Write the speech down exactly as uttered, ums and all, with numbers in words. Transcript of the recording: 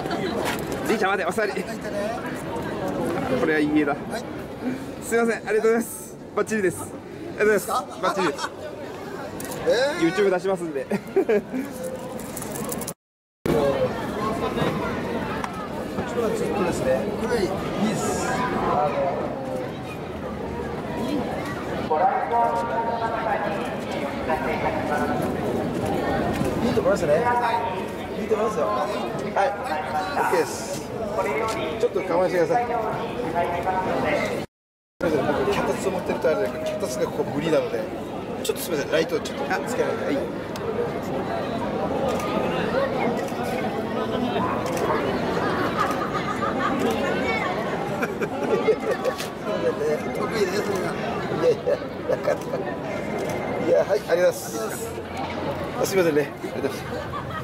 じいちゃん待て、お座り。これはいい家だ。すみません、ありがとうございます。バッチリです。ありがとうございます。バッチリです。YouTube 出しますんで。ずっとですね。これいいです。あの。いいと思いますね。いいと思いますよ。はい。オッケーです。ちょっと我慢してください。脚立を持ってるとあれだけど、脚立がここ無理なので、ちょっとすみません、ライトをちょっとつけないで。はい。得意です。いやいや、なかった。いや、はい、ありがとうございます。すみませんね。ありがとうございます。